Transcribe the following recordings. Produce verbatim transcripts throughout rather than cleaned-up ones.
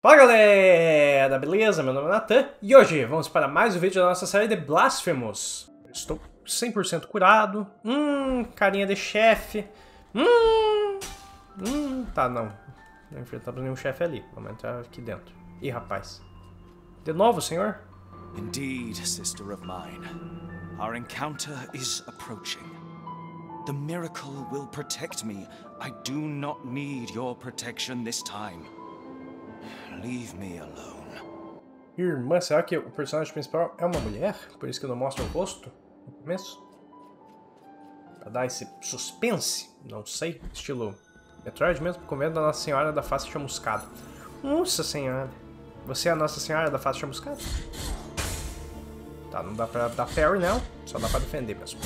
Fala galera, beleza? Meu nome é Nathan e hoje vamos para mais um vídeo da nossa série de Blasphemous. Estou cem por cento curado. Hum, carinha de chefe. Hum, hum, tá, não. Não enfrentamos nenhum chefe ali. Vamos entrar aqui dentro. Ih, rapaz. De novo, senhor? Indeed, sister of mine. Our encounter is approaching. The miracle will protect me. I do not need your protection this time. Leave me alone. Irmã, será que o personagem principal é uma mulher? Por isso que não mostra o rosto no começo? Pra dar esse suspense? Não sei. Estilo Metroid mesmo, comendo a Nossa Senhora da Face Chamuscada. Nossa Senhora. Você é a Nossa Senhora da Face Chamuscada? Tá, não dá pra dar parry, não. Só dá pra defender mesmo.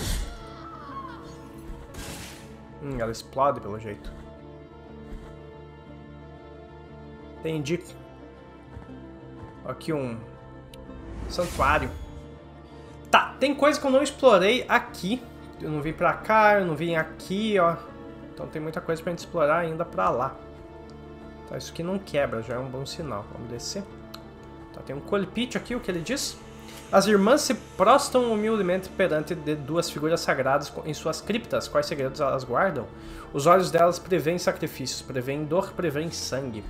Hum, ela explode pelo jeito. Entendi. Aqui um santuário. Tá, tem coisa que eu não explorei aqui. Eu não vim pra cá, eu não vim aqui, ó. Então tem muita coisa pra gente explorar ainda pra lá. Tá, isso aqui não quebra, já é um bom sinal. Vamos descer. Tá, tem um colpite aqui, o que ele diz? As irmãs se prostam humildemente perante de duas figuras sagradas em suas criptas. Quais segredos elas guardam? Os olhos delas prevêem sacrifícios, prevêem dor, prevêem sangue.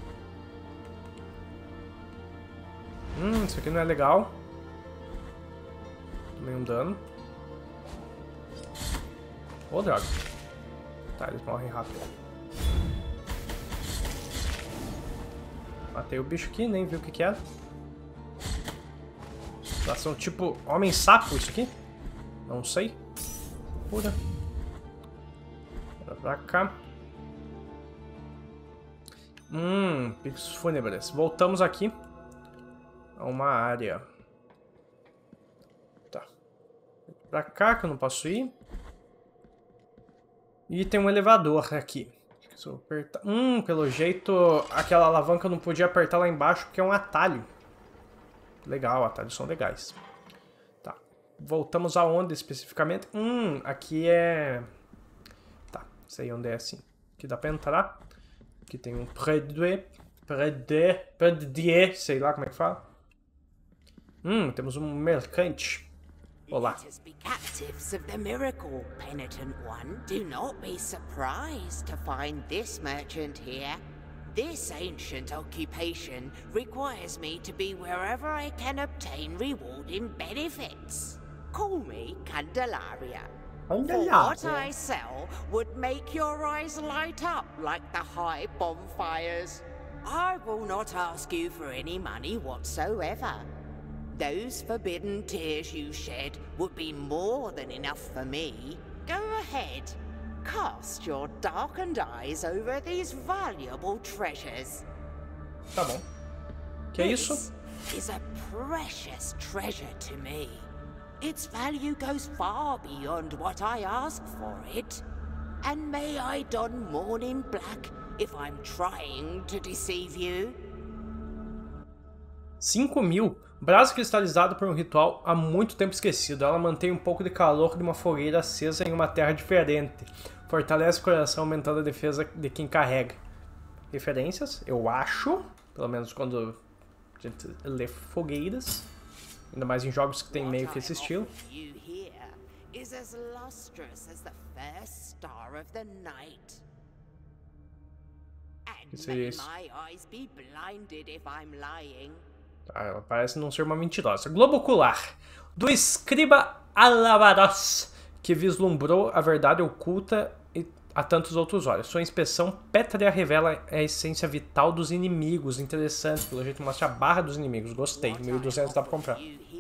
Hum, isso aqui não é legal. Tomei um dano. Ô, droga. Tá, eles morrem rápido. Matei o bicho aqui, nem vi o que que era. Elas são tipo homem-sapo isso aqui? Não sei. Pura. Bora pra cá. Hum, picos fúnebres. Voltamos aqui a uma área. Tá. Pra cá que eu não posso ir. E tem um elevador aqui. Se eu apertar... Hum, pelo jeito aquela alavanca eu não podia apertar lá embaixo porque é um atalho. Legal, atalhos são legais. Tá. Voltamos aonde especificamente? Hum, aqui é... Tá, sei onde é assim. Aqui dá pra entrar. Aqui tem um prédier. Prédier. Prédier, sei lá como é que fala. Hum, temos um mercante. Olá. Let us be captives of the miracle, penitent one. Do not be surprised to find this merchant here. This ancient occupation requires me to be wherever I can obtain rewarding benefits. Call me Candelaria. For what I sell would make your eyes light up like the high bonfires. I will not ask you for any money whatsoever. Those forbidden tears you shed would be more than enough for me. Go ahead. Cast your darkened eyes over these valuable treasures. Tá bom. Que é isso? This is a precious treasure to me. Its value goes far beyond what I ask for it. And may I don mourning black if I'm trying to deceive you? cinco mil. Brasa cristalizado por um ritual há muito tempo esquecido. Ela mantém um pouco de calor de uma fogueira acesa em uma terra diferente. Fortalece o coração, aumentando a defesa de quem carrega. Referências, eu acho, pelo menos quando a gente lê fogueiras. Ainda mais em jogos que tem meio que esse estilo. O que seria isso? Ah, ela parece não ser uma mentirosa. Globo ocular. Do escriba Alabaros, que vislumbrou a verdade oculta a tantos outros olhos. Sua inspeção pétrea revela a essência vital dos inimigos. Interessante, pelo jeito mostra a barra dos inimigos. Gostei. mil e duzentos dá pra comprar.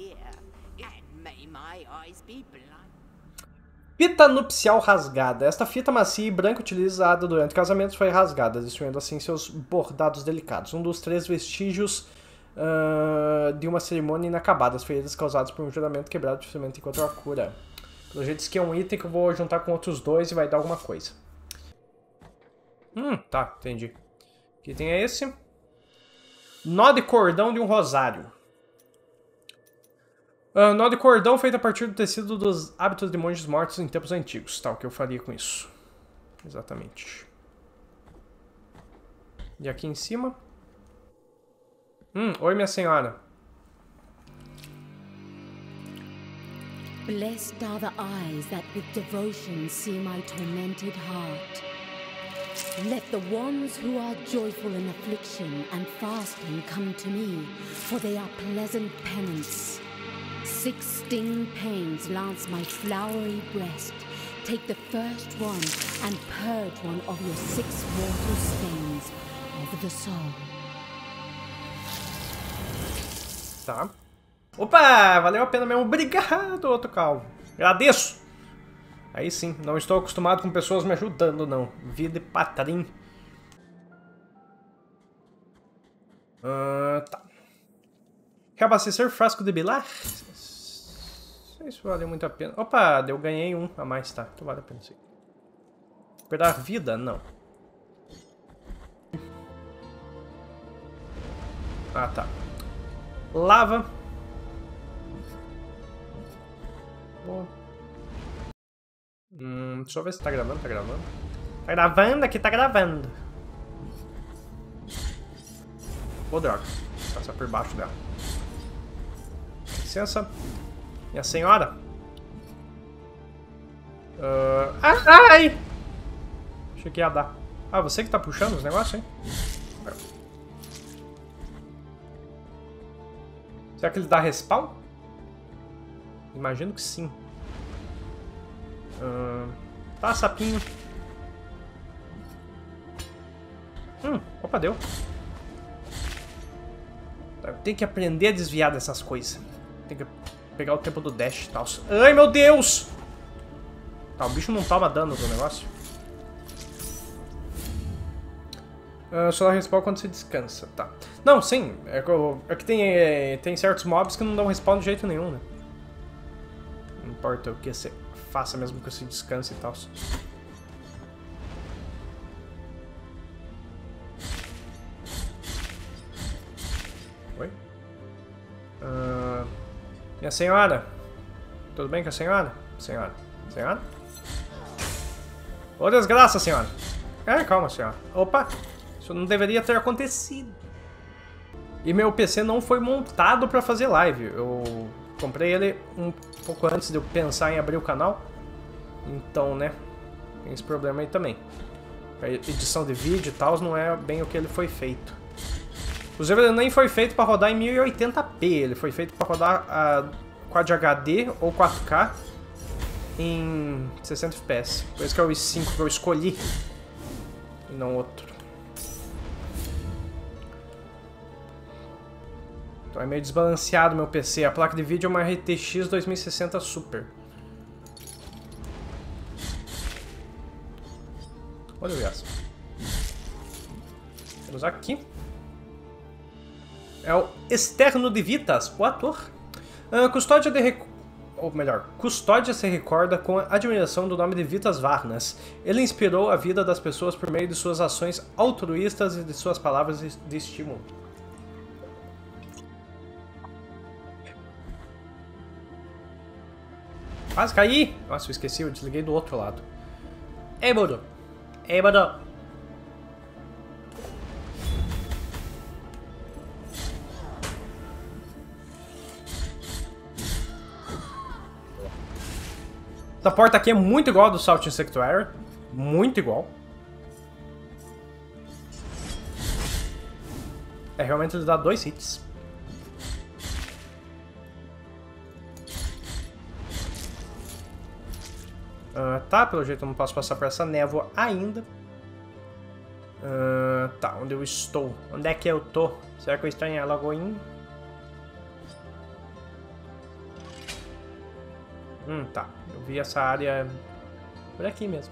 Fita nupcial rasgada. Esta fita macia e branca utilizada durante casamentos foi rasgada, destruindo assim seus bordados delicados. Um dos três vestígios Uh, de uma cerimônia inacabada, as feridas causadas por um juramento quebrado dificilmente encontrou a cura. Pelo jeito, isso aqui é um item que eu vou juntar com outros dois e vai dar alguma coisa. Hum, tá, entendi. Que item é esse? Nó de cordão de um rosário. Uh, nó de cordão feito a partir do tecido dos hábitos de monges mortos em tempos antigos. Tá, o que eu faria com isso? Exatamente. E aqui em cima? Hum, oi, minha senhora. Blessed are the eyes that with devotion see my tormented heart. Let the ones who are joyful in affliction and fasting come to me, for they are pleasant penance. Six sting pains lance my flowery breast. Take the first one and purge one of your six mortal stains of the soul. Tá. Opa, valeu a pena mesmo. Obrigado, outro calvo. Agradeço. Aí sim, não estou acostumado com pessoas me ajudando, não. Vida de patrim. Uh, tá. Reabastecer frasco de bilar? Isso valeu muito a pena. Opa, eu ganhei um a mais, tá. Então vale a pena sim. Recuperar vida? Não. Ah, tá. Lava. Oh. Hum, deixa eu ver se tá gravando, tá gravando. Tá gravando aqui, tá gravando. Ô, oh, droga. Passar por baixo dela. Licença. Minha senhora. Uh... Ah, ai! Achei que ia dar. Ah, você que tá puxando os negócios, hein? Será que ele dá respawn? Imagino que sim. Uh, tá, sapinho. Hum, opa, deu. Eu tenho que aprender a desviar dessas coisas. Tem que pegar o tempo do dash e tal. Ai, meu Deus! Tá, o bicho não toma dano do negócio. Uh, só dá respawn quando você descansa, tá. Não, sim. É que, é que tem, é, tem certos mobs que não dão respawn de jeito nenhum, né? Não importa o que você faça, mesmo que você descanse e tal. Oi? Uh, minha senhora? Tudo bem com a senhora? Senhora? Senhora? Ô, desgraça, senhora! É, calma, senhora. Opa! Isso não deveria ter acontecido. E meu P C não foi montado pra fazer live. Eu comprei ele um pouco antes de eu pensar em abrir o canal. Então, né, tem esse problema aí também. A edição de vídeo e tal não é bem o que ele foi feito. Inclusive, ele nem foi feito pra rodar em mil e oitenta p. Ele foi feito pra rodar a Quad H D ou quatro K em sessenta F P S. Por isso que é o i cinco que eu escolhi e não outro. Então é meio desbalanceado meu P C. A placa de vídeo é uma R T X dois mil e sessenta Super. Olha o Yasuo. Temos aqui. É o Externo de Vitas, o ator. Uh, custódia de... Rec... Ou melhor, Custódia se recorda com a admiração do nome de Vitas Varnas. Ele inspirou a vida das pessoas por meio de suas ações altruístas e de suas palavras de estímulo. Quase caí! Nossa, eu esqueci, eu desliguei do outro lado. Ei, Bodo! Ei, Bodo! Essa porta aqui é muito igual a do Salt Sanctuary. Muito igual. É, realmente ele dá dois hits. Uh, tá, pelo jeito eu não posso passar por essa névoa ainda. Uh, tá, onde eu estou? Onde é que eu tô? Será que eu estou em Alagoinha? Hum, tá. Eu vi essa área por aqui mesmo.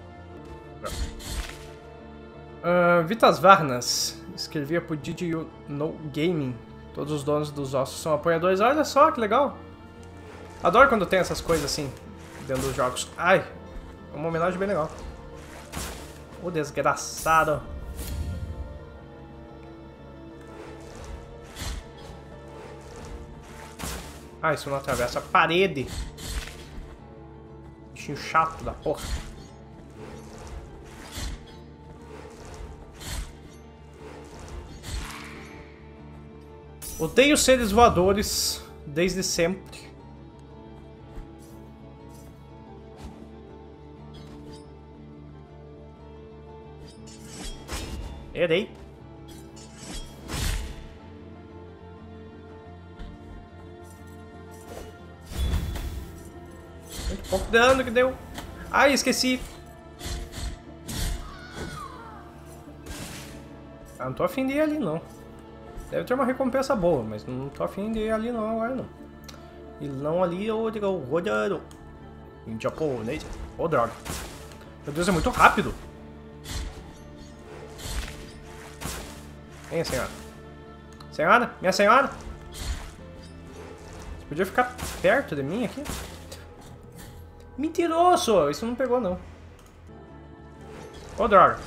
Uh, Vitas Varnas escrevia pro Did You Know Gaming. Todos os donos dos ossos são apoiadores. Olha só que legal. Adoro quando tem essas coisas assim dentro dos jogos. Ai, é uma homenagem bem legal. O desgraçado. Ah, isso não atravessa a parede. Bichinho chato da porra. Odeio seres voadores desde sempre. Errei. Muito pouco dano que deu. Ai, esqueci. Ah, não tô afim de ir ali, não. Deve ter uma recompensa boa, mas não tô afim de ir ali, não, agora não. E não ali, eu digo, rodando. Em japonês. Oh, droga. Meu Deus, é muito rápido. Vem, senhora. Senhora? Minha senhora? Você podia ficar perto de mim aqui? Mentiroso! Isso não pegou, não. Ô, oh, droga.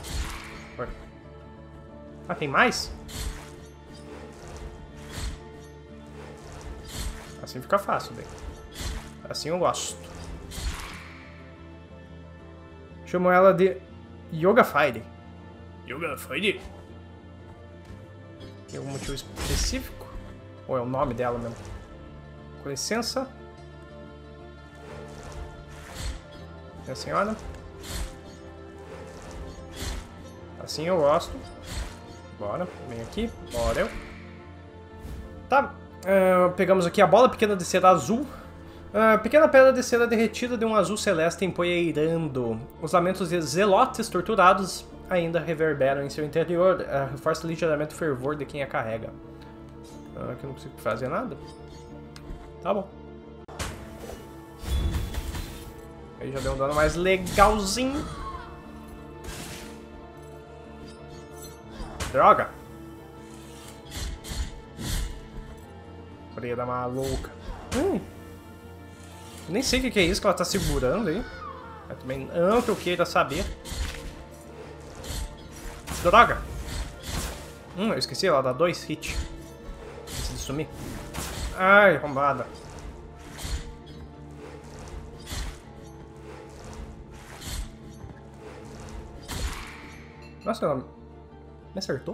Ah, tem mais? Assim fica fácil, daí. Assim eu gosto. Chamo ela de Yoga Fire. Yoga Fire? Tem algum motivo específico? Ou é o nome dela mesmo? Com licença. Minha senhora. Assim eu gosto. Bora, vem aqui. Bora eu. Tá. Uh, pegamos aqui a bola pequena de cera azul. Uh, pequena pedra de cera derretida de um azul celeste empoeirando. Os lamentos de zelotes torturados ainda reverberam em seu interior. Uh, reforça ligeiramente o fervor de quem a carrega. Uh, aqui eu não consigo fazer nada. Tá bom. Aí já deu um dano mais legalzinho. Droga! Preda maluca. Hum. Nem sei o que é isso que ela tá segurando aí. Eu também não que eu queira saber. Droga! Hum, eu esqueci, ela dá dois hits. Antes de sumir. Ai, arrombada. Nossa, ela me acertou?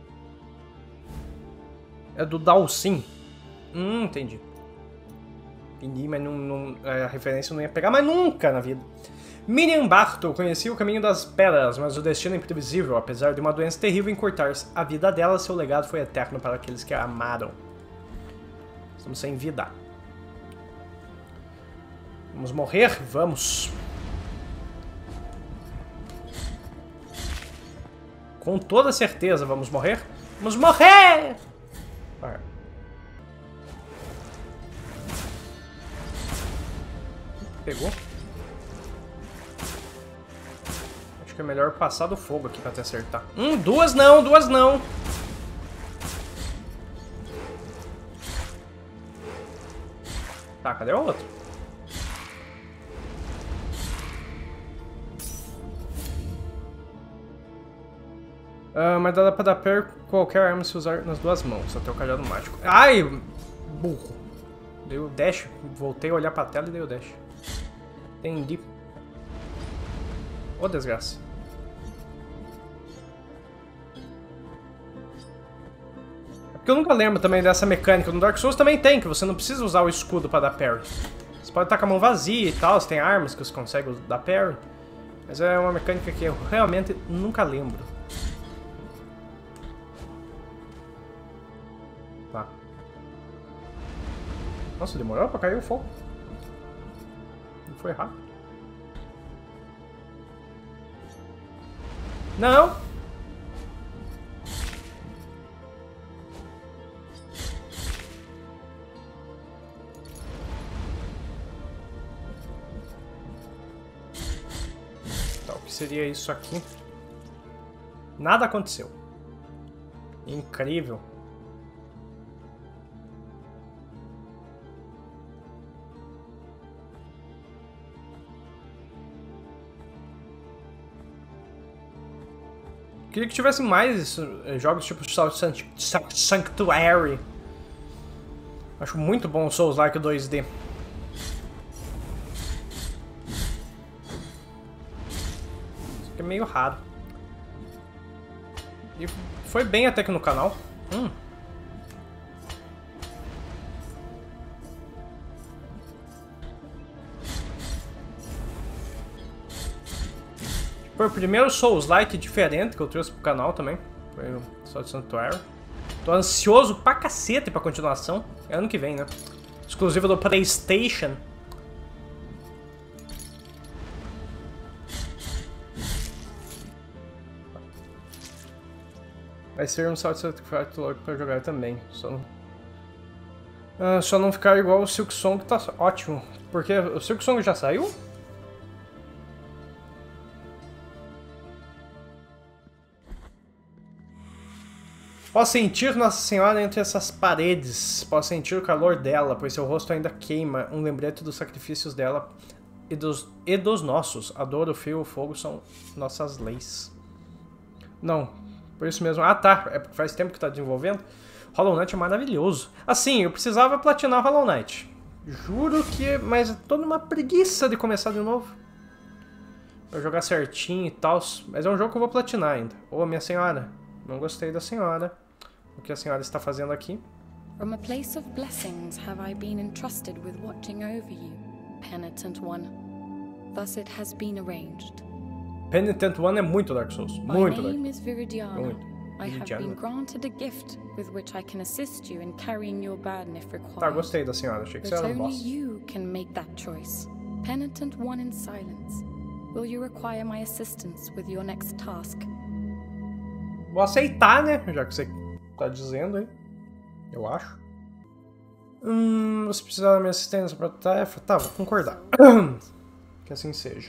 É do Dalsim. Hum, entendi. Entendi, mas não, não, a referência não ia pegar mais nunca na vida. Miriam Barto conhecia o caminho das pedras, mas o destino é imprevisível. Apesar de uma doença terrível encurtar a vida dela, seu legado foi eterno para aqueles que a amaram. Estamos sem vida. Vamos morrer? Vamos. Com toda certeza vamos morrer. Vamos morrer! Vai. Pegou. Acho que é melhor passar do fogo aqui pra te acertar. Hum, duas não, duas não. Tá, cadê o outro? Uh, mas dá pra dar parry qualquer arma se usar nas duas mãos, até o cajado mágico. Ai, burro. Dei o dash, voltei a olhar pra tela e dei o dash. Entendi. Ô, desgraça. É porque eu nunca lembro também dessa mecânica. No Dark Souls também tem, que você não precisa usar o escudo pra dar parry. Você pode estar com a mão vazia e tal, você tem armas que você consegue dar parry. Mas é uma mecânica que eu realmente nunca lembro. Tá. Nossa, demorou pra cair o fogo. Não foi rápido. Não! Tá, o que seria isso aqui? Nada aconteceu. Incrível. Queria que tivesse mais jogos tipo Sanctuary. Acho muito bom o Souls-like dois D. Isso aqui é meio raro. E foi bem até que no canal. Hum. foi o primeiro Souls-like diferente que eu trouxe pro canal também. Foi o Sword Sanctuary. Tô ansioso pra cacete pra continuação. É ano que vem, né? Exclusivo do PlayStation. Vai ser um Sword Sanctuary logo pra jogar também. Só não... Ah, só não ficar igual o Silk Song, tá ótimo. Porque o Silk Song já saiu? Posso sentir Nossa Senhora entre essas paredes. Posso sentir o calor dela, pois seu rosto ainda queima. Um lembrete dos sacrifícios dela e dos, e dos nossos. A dor, o fio, o fogo são nossas leis. Não, por isso mesmo. Ah, tá. É porque faz tempo que tá desenvolvendo. Hollow Knight é maravilhoso. Assim, eu precisava platinar Hollow Knight. Juro que... Mas é toda uma preguiça de começar de novo. Pra jogar certinho e tal. Mas é um jogo que eu vou platinar ainda. Ô, minha senhora. Não gostei da senhora. O que a senhora está fazendo aqui? From a place of blessings have I been entrusted with watching over you, Penitent One. Thus it has been arranged. Penitent One é muito Dark Souls. Muito My Dark name is Viridiana. Muito. I have Viridiana. been granted a gift with which I can assist you in carrying your burden if required. Tá, gostei da senhora. Achei que você But era um only boss. you can make that choice. Penitent One in silence. Will you require my assistance with your next task? Vou aceitar, né? Já que você tá dizendo aí. Eu acho. Hum, você precisa da minha assistência pra tarefa? Tá, vou concordar. Que assim seja.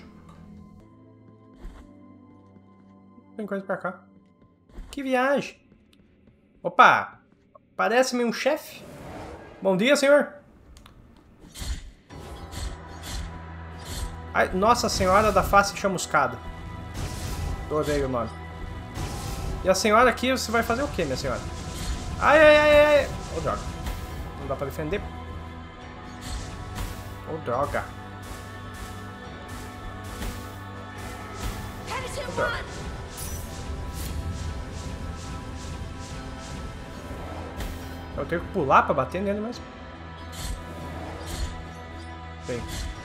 Tem coisa pra cá. Que viagem. Opa! Parece-me um chefe. Bom dia, senhor. Ai, Nossa Senhora da Face Chamuscada. Adorei o nome. E a senhora aqui, você vai fazer o que, minha senhora? Ai, ai, ai, ai. Ô, droga. Não dá pra defender. Ô, droga. Ô, droga. Eu tenho que pular pra bater nele mesmo. Bem.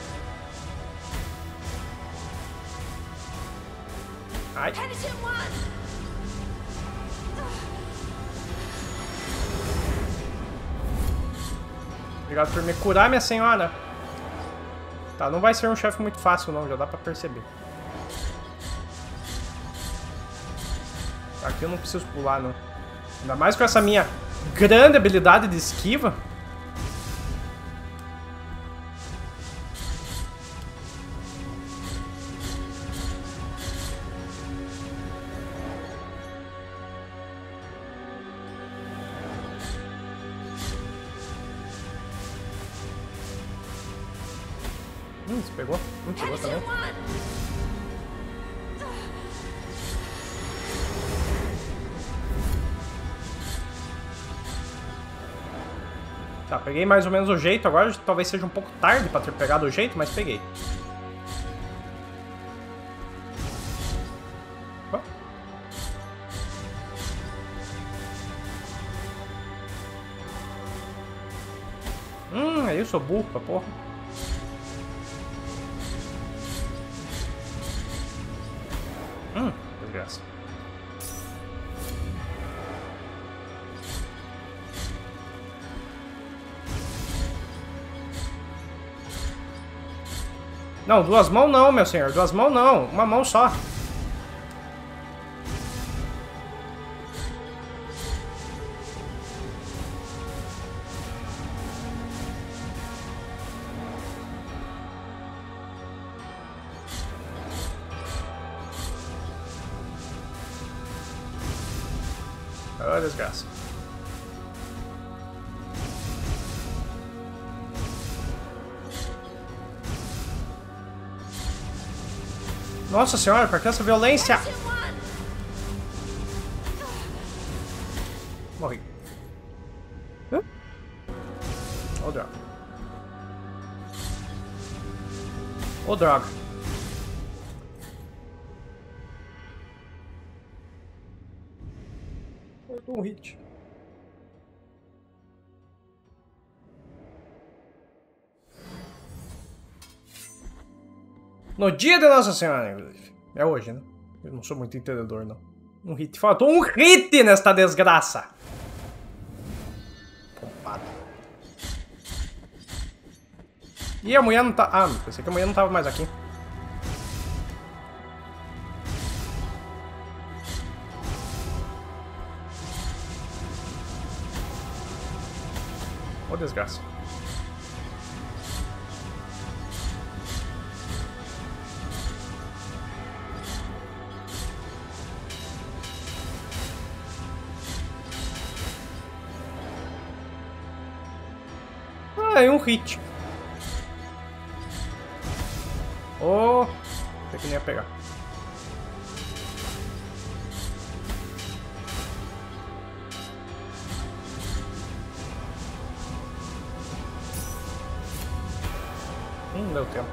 Ai. Obrigado por me curar, minha senhora. Tá, não vai ser um chefe muito fácil não, já dá pra perceber. Aqui eu não preciso pular não. Ainda mais com essa minha grande habilidade de esquiva. Hum, você pegou? Hum, pegou também. Tá, peguei mais ou menos o jeito agora. Talvez seja um pouco tarde pra ter pegado o jeito, mas peguei. Oh. Hum, aí eu sou burro pra porra. Hum, desgraça. Não, duas mãos não, meu senhor. Duas mãos não. Uma mão só. Oh, desgraça. Nossa senhora, por que essa violência? Morri. Hã? Oh, droga. Oh, droga. Eu dou um hit. No dia de Nossa Senhora, inclusive. É hoje, né? Eu não sou muito entendedor, não. Um hit. Faltou um hit nesta desgraça. Pompado. E a mulher não tá... Ah, pensei que a mulher não tava mais aqui. Ô, desgraça. Ah, é um hit. Oh, tem que nem ia pegar. Hum, deu tempo.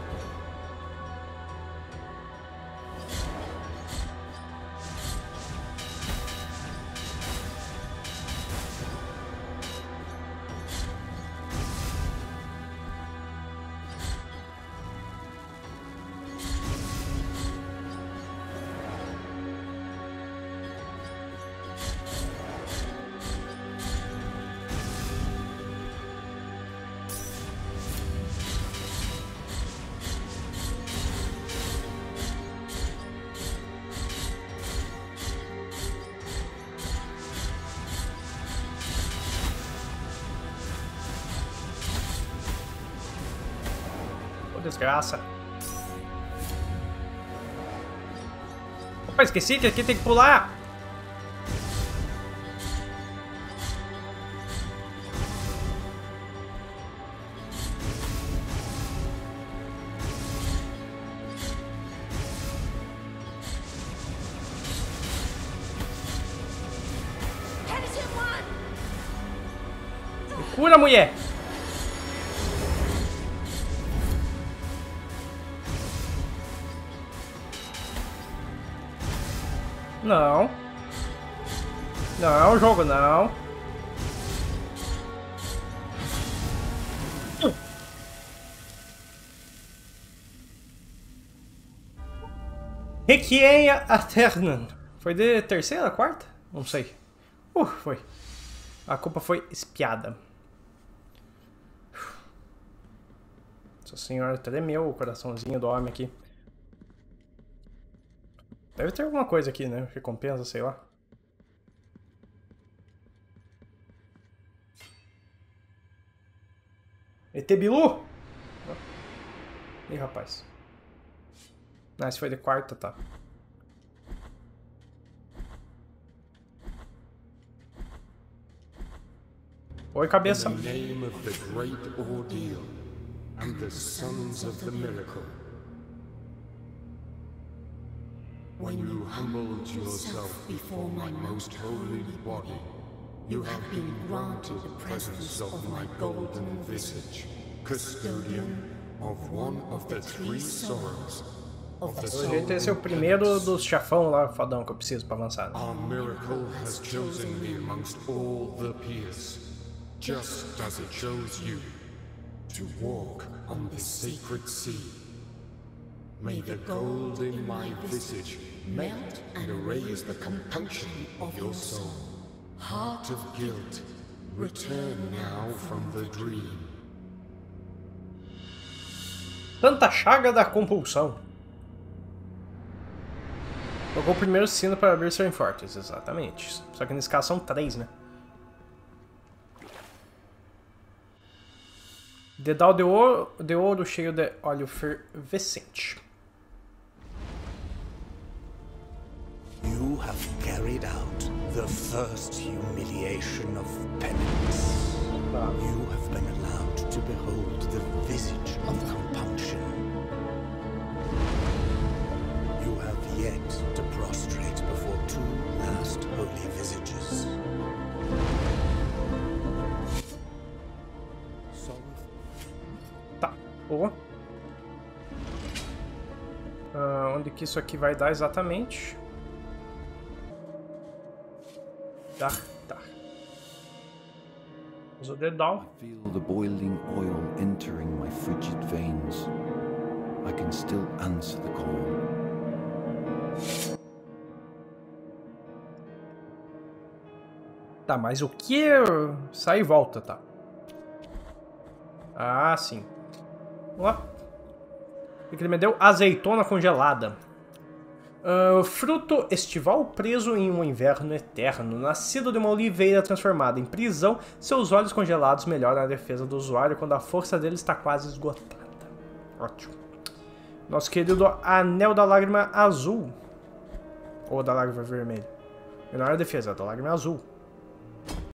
Desgraça. Opa, esqueci que aqui tem que pular. Me cura, mulher. Não. Não, jogo não. Requiem Aeternan. Foi de terceira, quarta? Não sei. Uh, foi. A culpa foi espiada. Nossa senhora, tremeu o coraçãozinho do homem aqui. Deve ter alguma coisa aqui, né? Recompensa, sei lá. E T Bilu? Ih, rapaz. Ah, esse foi de quarta, tá. Oi, cabeça. In the name of the great ordeal and the sons of the miracle. When you humbled yourself before my most holy body, you have been granted the presence of my golden visage, custodian of one of the three sorrows of the soul. Esse é o primeiro dos chefão lá, fodão, que eu preciso pra avançar. Our miracle has chosen me amongst all the peers, just as it chose you, to walk on the sacred sea. May the gold in my visage melt and erase the compunction of your soul. Heart of guilt, return now from the dream. Tanta chaga da compulsão. Tocou o primeiro sino para abrir Seven Fortress, exatamente. Só que nesse caso são três, né? Dedal de ouro, de ouro cheio de óleo fervescente. You have carried out the first humiliation of penance. You have been allowed to behold the visage of compunction. You have yet to prostrate before two last holy visages. Tá, boa. Uh, onde que isso aqui vai dar exatamente? Tá, tá. Usa o dedal. I feel the boiling oil entering my frigid veins. I can still answer the call. Tá, mas o que... Sai e volta, tá. Ah, sim. Ó. O que ele me deu? Azeitona congelada. Uh, fruto estival preso em um inverno eterno. Nascido de uma oliveira transformada em prisão, seus olhos congelados melhoram a defesa do usuário quando a força dele está quase esgotada. Ótimo. Nosso querido Anel da Lágrima Azul. Ou da Lágrima Vermelha. Melhor a defesa, da Lágrima Azul.